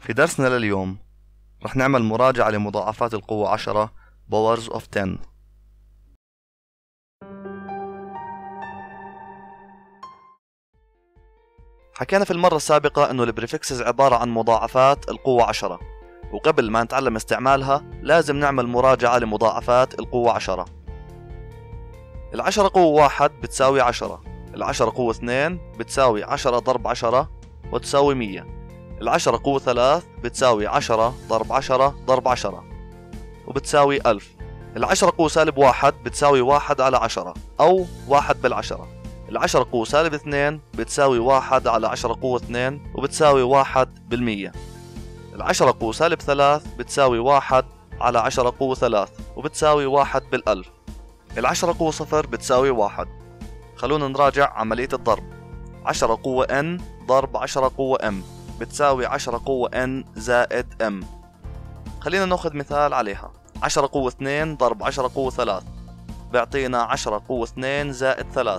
في درسنا لليوم رح نعمل مراجعة لمضاعفات القوة 10 Powers of 10. حكينا في المرة السابقة انه البريفكسز عبارة عن مضاعفات القوة 10، وقبل ما نتعلم استعمالها لازم نعمل مراجعة لمضاعفات القوة 10. 10 قوة 1 بتساوي 10، 10 قوة 2 بتساوي 10 ضرب 10 وتساوي 100، 10 قوة 3 بتساوي 10 ضرب 10 ضرب 10 وبتساوي 1000، 10 قوة سالب 1 بتساوي 1 على 10 أو 1 بالعشرة، 10 قوة سالب 2 بتساوي 1 على 10 قوة 2 وبتساوي 1 بالمية، 10 قوة سالب 3 بتساوي 1 على 10 قوة 3 وبتساوي 1 بالألف، 10 قوة 0 بتساوي 1. خلونا نراجع عملية الضرب. 10 قوة n ضرب 10 قوة m بتساوي 10 قوة n زائد m. خلينا ناخذ مثال عليها. 10 قوة 2 ضرب 10 قوة 3 بيعطينا 10 قوة 2 زائد 3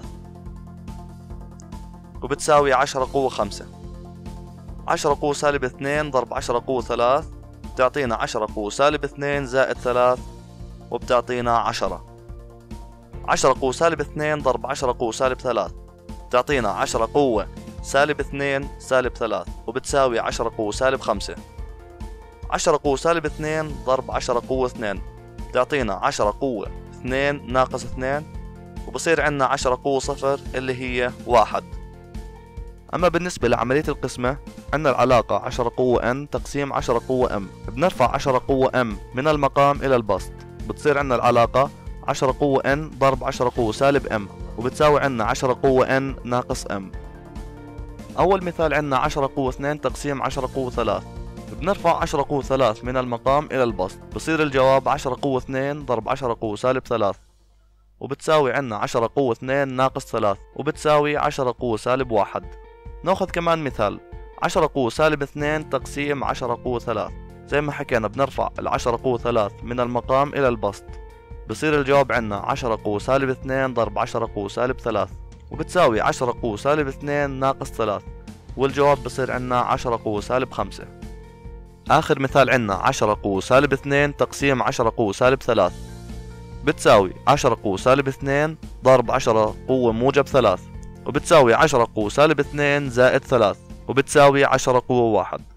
وبتساوي 10 قوة 5. 10 قوة سالب 2 ضرب 10 قوة 3 بتعطينا 10 قوة سالب 2 زائد 3 وبتعطينا 10. 10 قوة سالب 2 ضرب 10 قوة سالب 3 بتعطينا 10 قوة سالب 2 سالب 3 وبتساوي 10 قوة سالب 5. 10 قوة سالب 2 ضرب 10 قوة 2 بتعطينا 10 قوة 2 ناقص 2 وبصير عندنا 10 قوة 0 اللي هي 1. أما بالنسبة لعملية القسمة عندنا العلاقة 10 قوة n تقسيم 10 قوة m. بنرفع 10 قوة m من المقام إلى البسط، بتصير عندنا العلاقة 10 قوة n ضرب 10 قوة سالب m وبتساوي عندنا 10 قوة n ناقص m. أول مثال عندنا 10 قوة 2 تقسيم 10 قوة 3. بنرفع 10 قوة 3 من المقام إلى البسط، بصير الجواب 10 قوة 2 ضرب 10 قوة سالب 3 وبتساوي عندنا 10 قوة 2 ناقص 3 وبتساوي 10 قوة سالب 1. ناخذ كمان مثال 10 قوة سالب 2 تقسيم 10 قوة 3. زي ما حكينا بنرفع 10 قوة 3 من المقام إلى البسط، بصير الجواب عندنا 10 قوة سالب 2 ضرب 10 قوة سالب 3 وبتساوي 10 قوة سالب 2 ناقص 3 والجواب بصير عندنا 10 قوة سالب 5. آخر مثال عندنا 10 قوة سالب 2 تقسيم 10 قوة سالب 3 بتساوي 10 قوة سالب 2 ضرب 10 قوة موجب 3 وبتساوي 10 قوة سالب 2 زائد 3 وبتساوي 10 قوة 1.